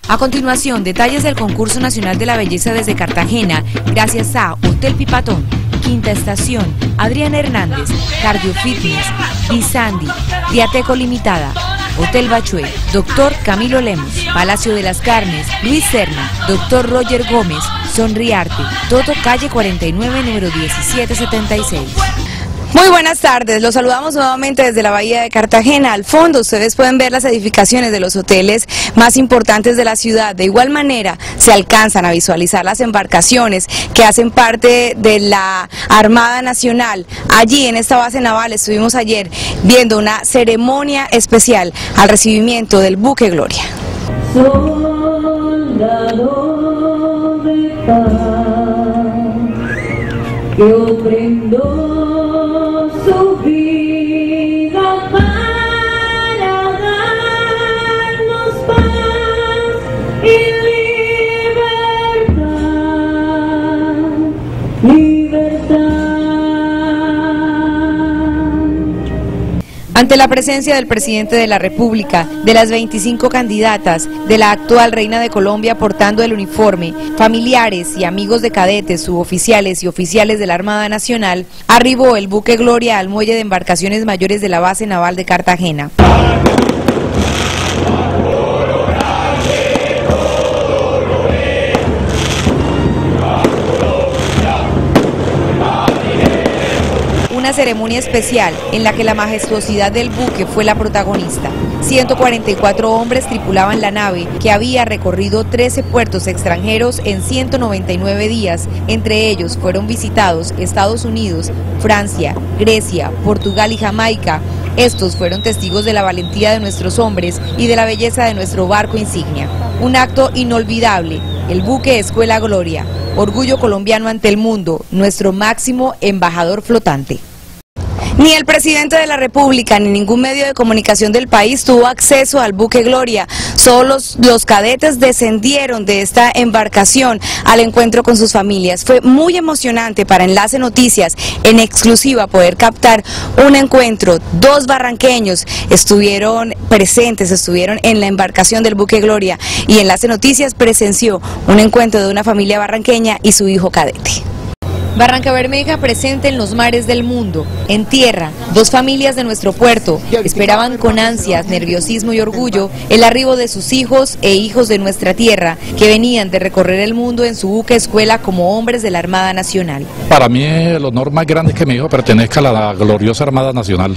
A continuación, detalles del Concurso Nacional de la Belleza desde Cartagena, gracias a Hotel Pipatón, Quinta Estación, Adriana Hernández, Cardio Fitness, Disandi, Diateco Limitada, Hotel Bachué, Dr. Camilo Lemos, Palacio de las Carnes, Luis Serna, Dr. Roger Gómez, Sonriarte, Toto Calle 49, número 1776. Muy buenas tardes, los saludamos nuevamente desde la Bahía de Cartagena. Al fondo ustedes pueden ver las edificaciones de los hoteles más importantes de la ciudad. De igual manera se alcanzan a visualizar las embarcaciones que hacen parte de la Armada Nacional. Allí en esta base naval estuvimos ayer viendo una ceremonia especial al recibimiento del buque Gloria. Soldado de paz, que ofrendó su vida para darnos paz y libertad. Ante la presencia del presidente de la República, de las 25 candidatas, de la actual reina de Colombia portando el uniforme, familiares y amigos de cadetes, suboficiales y oficiales de la Armada Nacional, arribó el buque Gloria al muelle de embarcaciones mayores de la base naval de Cartagena. Una ceremonia especial en la que la majestuosidad del buque fue la protagonista. 144 hombres tripulaban la nave, que había recorrido 13 puertos extranjeros en 199 días. Entre ellos fueron visitados Estados Unidos, Francia, Grecia, Portugal y Jamaica. Estos fueron testigos de la valentía de nuestros hombres y de la belleza de nuestro barco insignia. Un acto inolvidable, el buque Escuela Gloria, orgullo colombiano ante el mundo, nuestro máximo embajador flotante. Ni el presidente de la República ni ningún medio de comunicación del país tuvo acceso al buque Gloria. Solo los cadetes descendieron de esta embarcación al encuentro con sus familias. Fue muy emocionante para Enlace Noticias en exclusiva poder captar un encuentro. 2 barranqueños estuvieron presentes, estuvieron en la embarcación del buque Gloria, y Enlace Noticias presenció un encuentro de una familia barranqueña y su hijo cadete. Barrancabermeja presente en los mares del mundo. En tierra, 2 familias de nuestro puerto esperaban con ansias, nerviosismo y orgullo el arribo de sus hijos e hijos de nuestra tierra, que venían de recorrer el mundo en su buque escuela como hombres de la Armada Nacional. Para mí el honor más grande es que mi hijo pertenezca a la gloriosa Armada Nacional.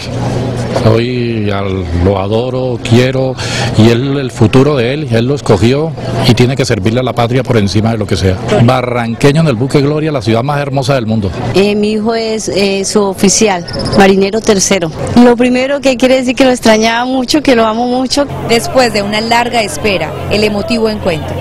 Lo adoro, quiero, y él, el futuro de él lo escogió y tiene que servirle a la patria por encima de lo que sea. Barranqueño en el buque Gloria, la ciudad más hermosa del mundo. Mi hijo es su oficial, marinero tercero. Lo primero que quiere decir que lo extrañaba mucho, que lo amo mucho. Después de una larga espera, el emotivo encuentro.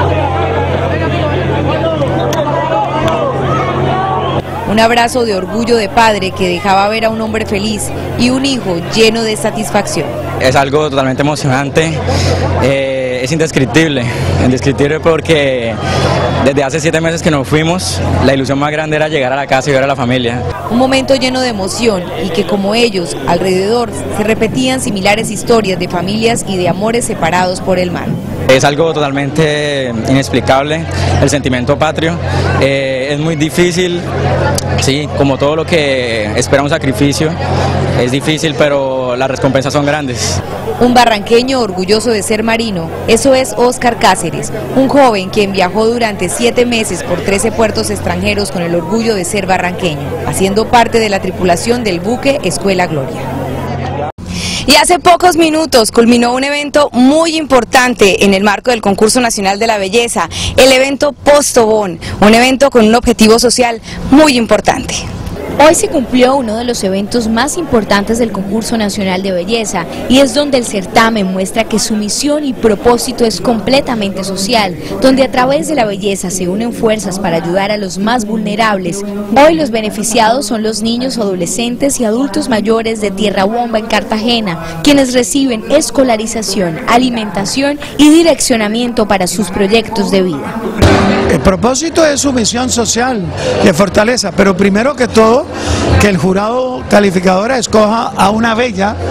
Un abrazo de orgullo de padre que dejaba ver a un hombre feliz y un hijo lleno de satisfacción. Es algo totalmente emocionante, es indescriptible porque desde hace 7 meses que nos fuimos, la ilusión más grande era llegar a la casa y ver a la familia. Un momento lleno de emoción y que, como ellos, alrededor se repetían similares historias de familias y de amores separados por el mar. Es algo totalmente inexplicable, el sentimiento patrio. Es muy difícil, sí, como todo lo que espera un sacrificio, es difícil, pero las recompensas son grandes. Un barranqueño orgulloso de ser marino, eso es Óscar Cáceres, un joven quien viajó durante 7 meses por 13 puertos extranjeros con el orgullo de ser barranqueño, haciendo parte de la tripulación del buque Escuela Gloria. Y hace pocos minutos culminó un evento muy importante en el marco del Concurso Nacional de la Belleza, el evento Postobón, un evento con un objetivo social muy importante. Hoy se cumplió uno de los eventos más importantes del Concurso Nacional de Belleza, y es donde el certamen muestra que su misión y propósito es completamente social, donde a través de la belleza se unen fuerzas para ayudar a los más vulnerables. Hoy los beneficiados son los niños, adolescentes y adultos mayores de Tierra Bomba en Cartagena, quienes reciben escolarización, alimentación y direccionamiento para sus proyectos de vida. El propósito es su misión social de fortaleza, pero primero que todo que el jurado calificador escoja a una bella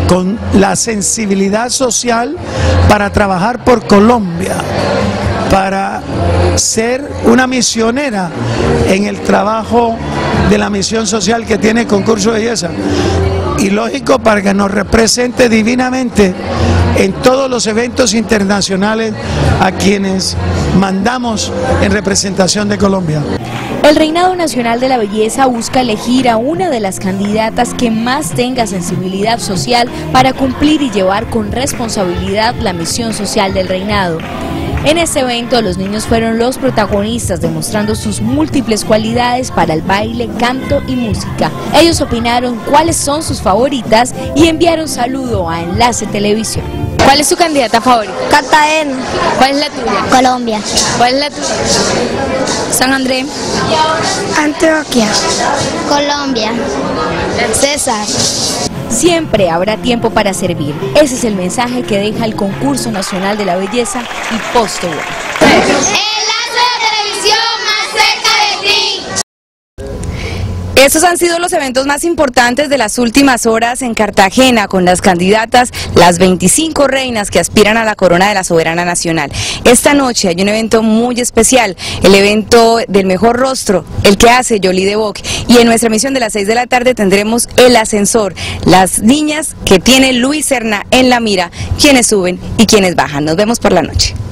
con la sensibilidad social para trabajar por Colombia, para ser una misionera en el trabajo de la misión social que tiene el concurso de belleza. Y lógico, para que nos represente divinamente en todos los eventos internacionales a quienes mandamos en representación de Colombia. El Reinado Nacional de la Belleza busca elegir a una de las candidatas que más tenga sensibilidad social para cumplir y llevar con responsabilidad la misión social del reinado. En este evento los niños fueron los protagonistas, demostrando sus múltiples cualidades para el baile, canto y música. Ellos opinaron cuáles son sus favoritas y enviaron saludo a Enlace Televisión. ¿Cuál es su candidata favorita? Cartagena. ¿Cuál es la tuya? Colombia. ¿Cuál es la tuya? San Andrés. Antioquia. Colombia. César. Siempre habrá tiempo para servir. Ese es el mensaje que deja el Concurso Nacional de la Belleza y Posto Bueno. Enlace de Televisión más cerca de ti. Estos han sido los eventos más importantes de las últimas horas en Cartagena, con las candidatas, las 25 reinas que aspiran a la corona de la soberana nacional. Esta noche hay un evento muy especial, el evento del mejor rostro, el que hace Jolie de Boc. Y en nuestra emisión de las 6 de la tarde tendremos el ascensor, las niñas que tiene Luis Serna en la mira, quienes suben y quienes bajan. Nos vemos por la noche.